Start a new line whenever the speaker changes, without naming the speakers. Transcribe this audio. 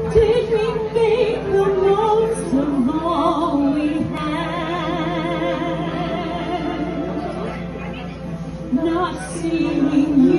Did we make the most of all we had? Not seeing you